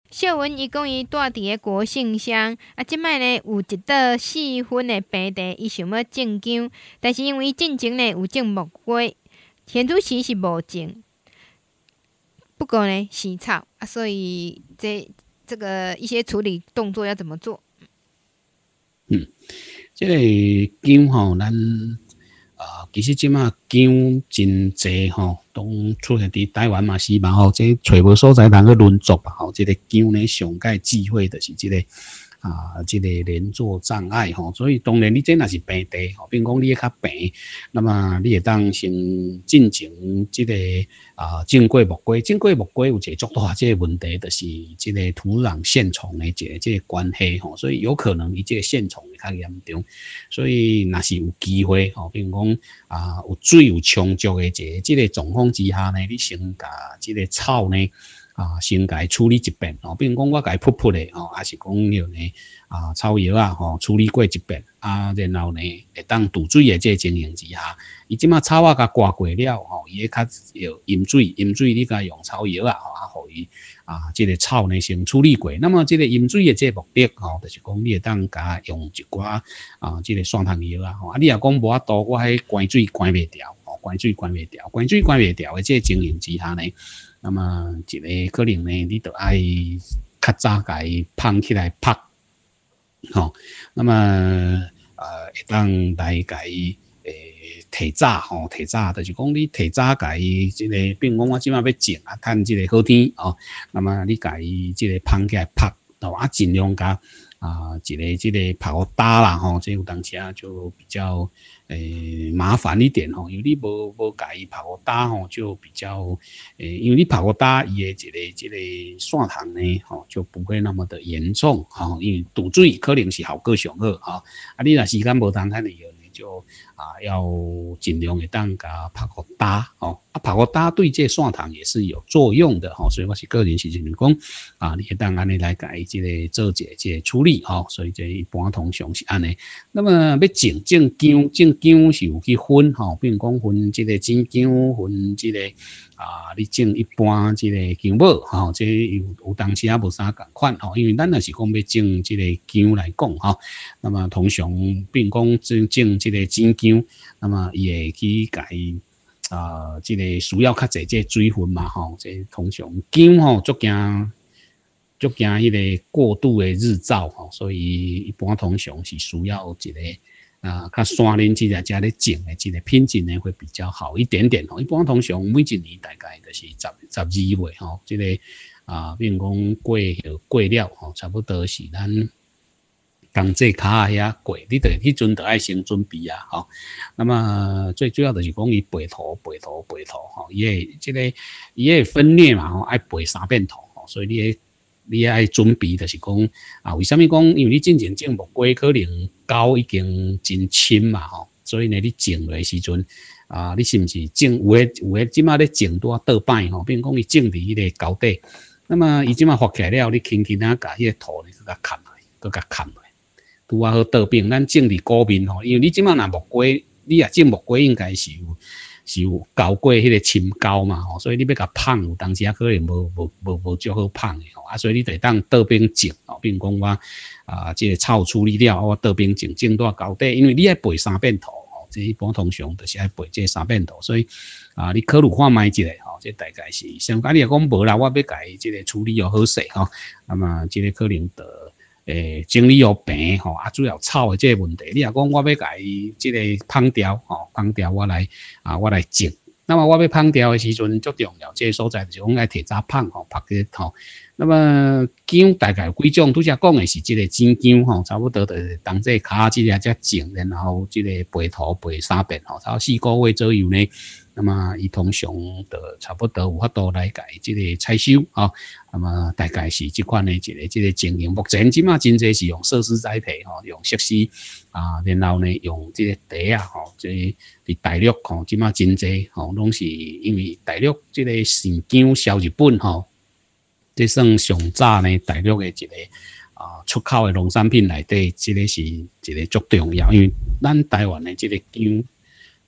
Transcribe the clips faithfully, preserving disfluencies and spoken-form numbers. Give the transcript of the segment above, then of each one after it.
秀文伊讲伊住伫个国姓乡，啊，即摆呢有一道四分的平地，伊想要种姜，但是因为伊进前呢有种木瓜，田土时是无种，不过呢是草啊，所以这这个一些处理动作要怎么做？ 嗯，这个姜吼，咱啊，其实即马姜真济吼，拢出现伫台湾嘛是嘛吼，这找无所在通去轮作吧吼，这个姜呢上界忌讳的是这个啊，这个连坐障碍吼，所以当然你这若是平地吼，比如讲你较平，那么你会当先进行这个啊种过木瓜，种过木瓜有一个足大这个问题，就是这个土壤线虫的一个这个关系吼，所以有可能伊这个线虫会较严重，所以若是有机会吼，比如讲啊有水有充足的一个这个状况之下呢，你先甲这个草呢。啊，先甲伊处理一遍哦，比如讲我甲伊扑扑的哦，还是讲用呢啊草药啊吼处理过一遍啊，然后呢会当堵水的这个情形之下，伊即马草啊甲刮过了吼，伊会较要饮水，饮水你甲用草药啊吼，啊，互伊啊这个草呢先处理过。那么这个饮水的这个目的吼，就是讲你会当甲用一寡啊这个酸糖药啊吼，啊你若讲无法度，我迄关水关袂掉，吼关水关袂掉，关水关袂掉的这个情形之下呢。那么一个可能呢，你就爱较早甲伊放起来拍，吼、哦。那么呃，会当来甲伊诶提早吼，提早就是讲你提早甲伊即个，比如讲我即马要种啊，趁即个好天哦。那么你甲伊即个放起来拍，哦啊，尽量甲啊一个即个拍互打啦吼，这有当时啊就比较。诶、欸，麻烦一点吼，因为你无无甲伊拍互打吼，就比较诶、欸，因为你拍互打伊诶一个一个线糖呢，吼就不会那么的严重吼，因为堵水可能是效果上好吼，啊你若时间无通太呢，就啊要尽量会当甲拍互打吼，啊拍互打对这线糖也是有作用的吼，所以我是个人是认为讲啊，你会当安尼来甲伊即个做一个即个处理吼，所以这一般通常是安尼。那么要种种姜种。姜是有去分吼，比如讲分即个真姜，分即、這個啊，你种一般即个姜母吼，这有有当时啊无啥共款吼，因为咱若是讲要种即个姜来讲吼，那么通常比如讲种种即个真姜，那么伊会去甲伊啊，即、這个需要较济即个水分嘛吼，这通常姜吼足惊。足惊迄个过度的日照吼，所以一般通常是需要一个。啊，较山林之下加咧种的，这个品质呢会比较好一点点吼。一般通常每一年大概就是十十二月吼，这个啊，比如讲过过了吼，差不多是咱冬季卡遐过，你得迄阵得爱先准备啊吼。那么最主要就是讲伊培土、培土、培土吼，伊会这个伊会分裂嘛吼，爱培三遍土吼，所以你会。你爱准备，就是讲啊，为什么讲？因为你之前种木瓜，可能高已经真深嘛吼，所以呢，你种的时阵啊，你是不是种有诶有诶，即马咧种多倒摆吼？比如讲你种伫迄个高底，那么伊即马发起来了，你轻轻啊，甲迄个土呢，佮甲砍落，佮甲砍落，拄啊好倒边。咱种伫高面吼，因为你即马若木瓜，你也种木瓜应该是有。是有高过迄个深高嘛吼，所以你要甲放有当时啊可能无无无无足好放的吼，啊所以你得当倒边种吼，比如讲我啊这个草处理了，我倒边种种到高底，因为你爱培三遍土吼，这一般通常就是爱培这三遍土，所以啊你考虑看卖一下吼，这大概是相关你讲无啦，我要甲伊这个处理又好势吼，那么这个可能的。诶，整理又平吼，啊，主要草的这个问题，你若讲我要甲伊这个放掉吼，放掉我来啊，我来种。那么我要放掉的时阵，最重要这个所在就是讲爱提早放吼，拍个吼。那么姜大概有几种，拄则讲的是这个真姜吼，差不多就是当这卡这个才种，然后这个培土培三遍吼，差四个月左右呢。那么伊通常的差不多有法度来改这个采收啊，那么大概是这款的一个这个经营。目前即马真侪是用设施栽培吼，用设施啊，然后呢用这个地啊吼，这伫大陆吼即马真侪吼，拢是因为大陆这个生姜销日本吼，这算上早呢大陆的一个啊出口的农产品内底，这个是一个足重要，因为咱台湾的这个姜。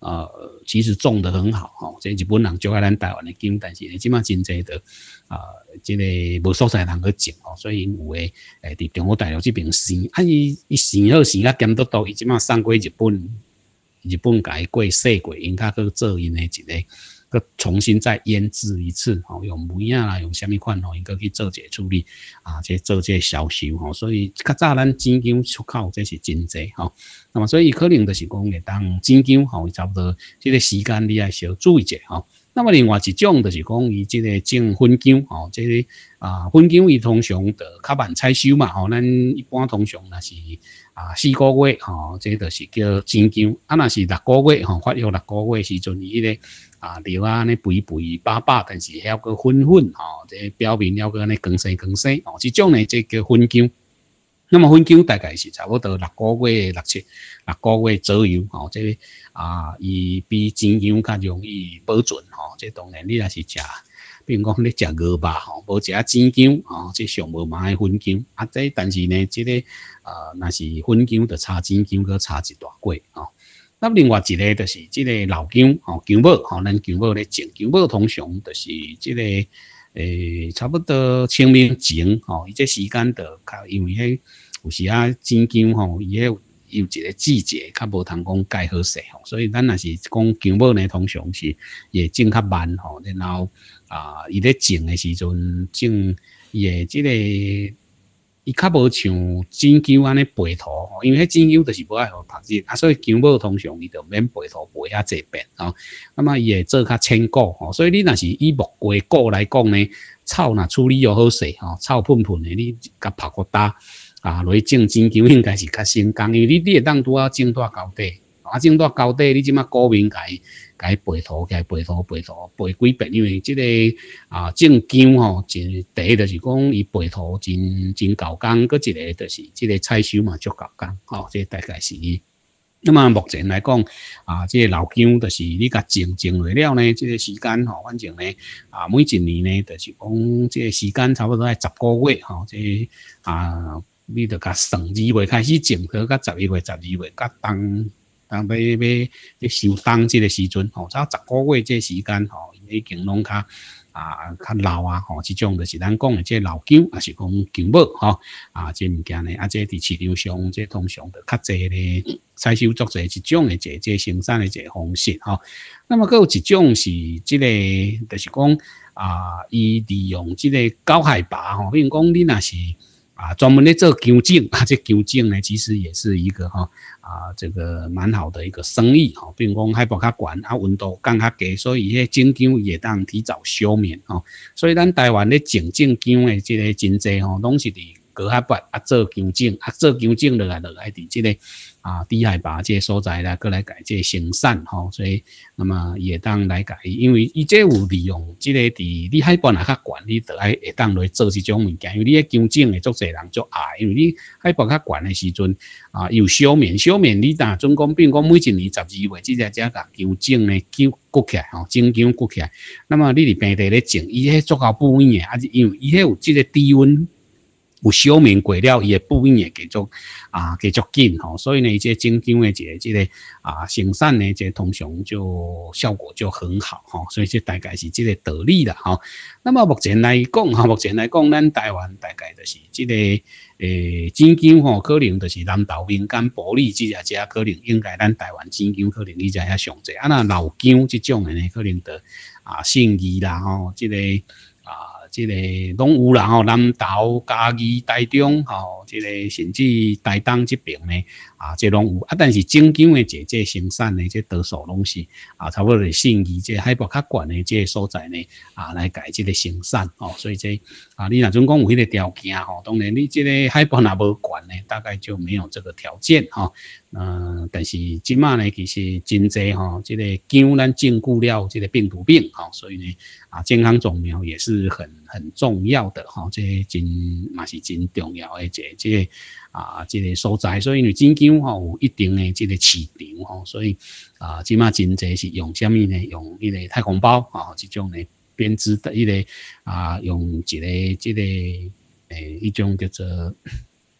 呃，其实种得很好吼，这日本人种啊咱台湾的姜，但是呢，即马真济的啊，这个无所在人去种吼，所以有诶诶，伫中国大陆这边生，啊伊伊生好生啊咸嘟嘟，伊即马送过日本，日本改过洗过，因较去做因诶一个。个重新再腌制一次，吼，用梅啊啦，用虾米款吼，应该去做这处理啊，这做这销售吼，所以较早咱真姜出口这是真济吼，那么所以可能就是讲会当真姜吼，差不多这个时间你要小注意者吼。那么另外一种就是讲伊这个种粉姜吼，这个啊粉姜伊通常就较慢采收嘛吼，咱一般通常那是啊四个月吼，这就是叫真姜，啊那是六个月吼，发育六个月时阵伊迄个。啊，料啊，呢肥肥巴巴，但是还个粉粉吼，这表面还个呢光生光生哦，这种呢这叫粉姜。那么粉姜大概是差不多六个月、六七六个月左右吼，这啊，伊比真姜较容易保存吼。这当然你若是食，比如讲你食鹅肉吼，无食真姜吼，这上无买的粉姜啊。这但是呢，这个啊，若是粉姜就差真姜，佮差一大过吼。那另外一个就是这个老姜吼，姜母吼，咱姜母咧种，姜母通常就是这个诶，差不多清明前吼，伊这时间就较因为迄有时啊真姜吼，伊迄有一个季节较无通讲介好势吼，所以咱若是讲姜母呢，通常是也种较慢吼，然后啊，伊咧种的时阵种伊的这个。伊较无像真姜安尼培土吼，因为迄真姜就是无爱互晒日啊，所以姜母通常伊就免培土培遐济遍吼。那么伊会做较坚固吼，所以你若是以木瓜果来讲呢，草若处理又好势吼，草喷喷的你甲拍个打啊，落去种真姜应该是较成功，因为你你会当拄啊种大高底，啊种大高底，你即马果面甲伊。该培土，该培土，培土，培几遍，因为这个啊种姜吼，真第一就是讲伊培土真真够工，搁一个就是这个采收嘛足够工，吼，这大概是伊。那么目前来讲啊，这个老姜就是你甲种种落了呢，这个时间吼，反正呢啊每一年呢，就是讲这个时间差不多在十个月吼，这啊你着甲算二月开始种，到甲十一月、十二月甲冬。当要要要收冬这个时阵，吼，差十个月这时间，吼，已经拢较啊较老啊，吼，这种就是咱讲的这老姜，也是讲姜母，吼，啊，这物件呢，啊，这伫市场上，这通常就较济咧，采收作者一种的这这生产的这方式，吼。那么，佮有一种是这个，就是讲啊，伊利用这个高海拔，吼，比如讲你若是。啊，专门咧做姜种啊，这姜种呢，其实也是一个哈啊，这个蛮好的一个生意哈。比如讲海拔较悬，啊温度降较低，所以迄种姜也当提早休眠哈。所以咱台湾咧种种姜的这个真济吼，拢是伫高海拔啊做姜种，啊做姜种落来落来伫这个啊低海拔这个所在啦，过来改这个生产吼。所以那么也当来改，因为伊这有利用这个伫你海拔若较悬，你得爱会当来做这种物件，因为你咧姜种的足侪人足爱，因为你海拔较悬的时阵啊有休眠，休眠你若准讲，比如讲每一年十二月，即只只甲姜种呢姜割起来吼，种姜割起来，那么你伫平地咧种，伊迄足够补养的，啊因为伊迄有即个低温。有休眠过了，伊的补养也继续啊继续紧吼，所以呢，这种姜的这个这个啊生产呢，这通常就效果就很好吼，所以这大概是这个道理啦吼。那么目前来讲哈，目前来讲，咱台湾大概就是这个诶真姜吼，可能就是南投民间保利这只只可能应该咱台湾真姜可能你只遐上济，啊那老姜这种的呢，可能的啊信义啦吼，这个啊。这个拢有啦吼，南投、嘉义、台中吼，这个甚至台东这边呢，啊，这拢有啊。但是正姜的这这生产呢，这多数拢是啊，差不多是信义这海拔较悬的这所在呢，啊，来改这个生产哦。所以这啊，你若准讲有迄个条件吼，当然你这个海拔若无悬呢，大概就没有这个条件吼。呃，但是即马呢，其实真济吼，这个姜咱禁锢了这个病毒病吼，所以呢，啊，健康种苗也是很很重要的吼，这真嘛是真重要的这这啊，这个所在，所以因为真姜吼有一定的这个市场吼，所以啊，即马真济是用什么呢？用迄个太空包啊，这种呢编织的一个啊，用一个这个诶，一种叫做。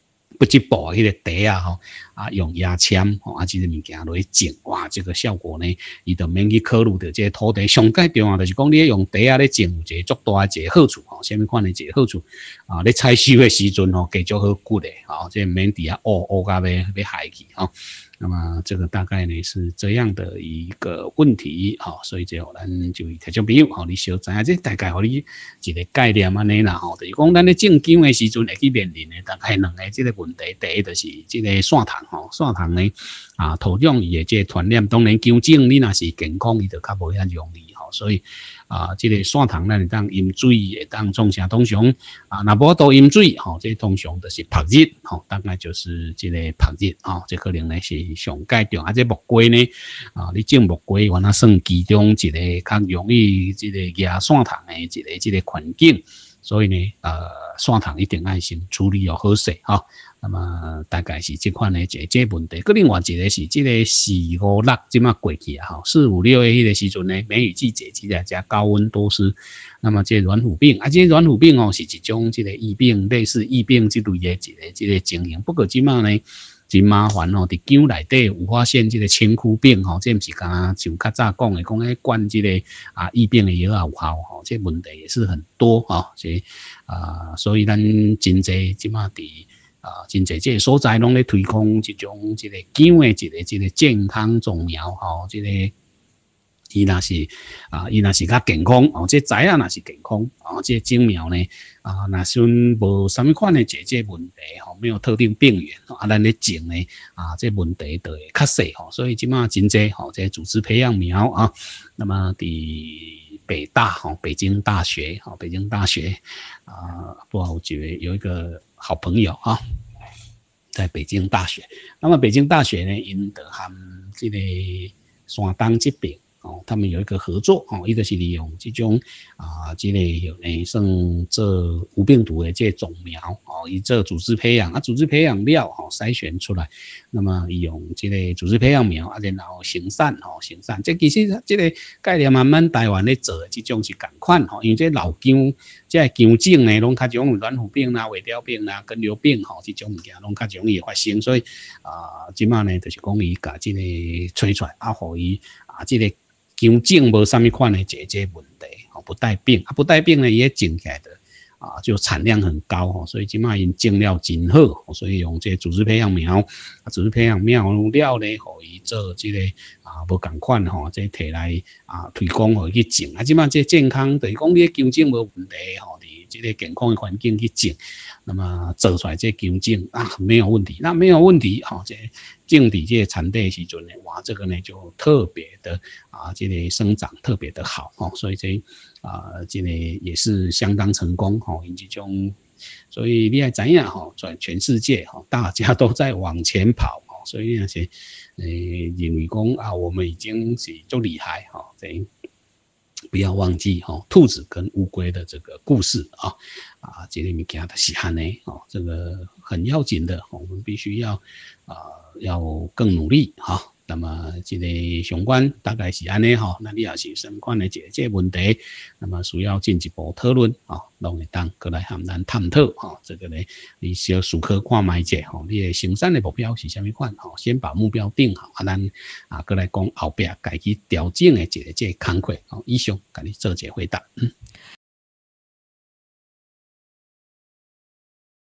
不织布啊，迄个袋啊吼，啊用牙签吼，啊这个物件落去种，哇，这个效果呢，伊就免去考虑到这个土地上介重要，就是讲你用袋啊咧种，有一个足大一个好处吼，什么款的一个好处啊？你采收的时阵吼，加足好骨的，吼，这免伫遐乌乌甲要要害去吼。那么这个大概呢是这样的一个问题，好，所以就咱就听众朋友，好，你小知影，这大概互你一个概念安尼啦，吼，就是讲咱咧种姜的时阵会去面临的大概两个这个问题，第一就是这个线虫，吼，线虫呢啊土壤伊的这个传染，当然姜种你若是健康，伊就较无遐容易，吼，所以啊，这个线虫咱会当饮水，会当创啥？通常啊，若无多饮水，吼，这通常就是曝日，吼，大概就是这个曝日，吼，这可能呢是上界重，啊，这木瓜呢，啊，你种木瓜，原来算其中一个较容易这个惹线虫的一个这个环境，所以呢，呃，线虫一定要先处理要好势，哈。那么大概是这款的这这问题，个另外一个是这个四五六即马过去啊，哈，四五六的迄个时阵呢，梅雨季节即个加高温多湿，那么这软腐病啊，这软腐病哦是一种这个疫病，类似疫病这类的一个这个情形，不过即马呢。真麻烦哦！伫姜内底有发现这个青枯病吼，这不是讲像较早讲的，讲迄灌这个啊疫病的药有效吼，这问题也是很多哈。这啊，所以咱真侪即马伫啊，真侪这个所在拢咧推广一种这个姜的一个这个健康种苗吼，这个。伊若是啊，伊若是较健康哦，这材啊若是健康哦，这种苗呢啊，若算无啥物款的解决问题吼，没有特定病源啊，咱咧种呢啊，这问题就会较细吼，所以即马真济吼，这组织培养苗啊，那么伫北大吼，北京大学吼，北京大学啊，不好觉得有一个好朋友啊，在北京大学，那么北京大学呢，因得含这个山东这边。哦，他们有一个合作哦，伊就是利用这种啊，这个诶，算做无病毒的这种苗哦，以这组织培养啊，组织培养料哦，筛选出来，那么用这个组织培养苗啊，然后生产哦，生产，这其实这个概念慢慢台湾咧做的这种是同款吼，因为这老姜，这姜种呢，拢较种有软腐病啦、尾雕病啦、根瘤病吼，这种物件拢较容易发生，所以啊，即马呢就是讲伊甲这个吹出来啊，互伊啊，这个。姜种无啥物款的解决问题，不带病啊，不带病呢也种起来的啊，就产量很高，所以即马因种了真好，所以用这组织培养苗，啊，组织培养苗料呢，互伊做这个啊，无共款吼，这摕来啊推广互伊去种啊，即马这健康就是讲你姜种无问题吼，伫这个健康的环境去种，那么做出来这姜种啊没有问题，那没有问题吼，这。种伫这个产地时阵呢，哇，这个呢就特别的啊，这个生长特别的好哦，所以这啊，这个也是相当成功哈，因这种，所以你也知影哈，全全世界哈，大家都在往前跑哦，所以那些呃认为讲啊，我们已经是足厉害哈，这。不要忘记哈，兔子跟乌龟的这个故事啊啊，这个物件的是安尼哦，这个很要紧的，我们必须要啊要更努力哈。那么这个相关大概是安尼哈，那你也是相关的解决问题，那么需要进一步讨论啊，拢会当过来和咱探讨哈。这个呢，你小思考看卖者哈，你的生产的目标是啥物款哈？先把目标定好，啊，咱啊过来讲后壁该去调整的一个这个工课哦。以上给你做一个回答。嗯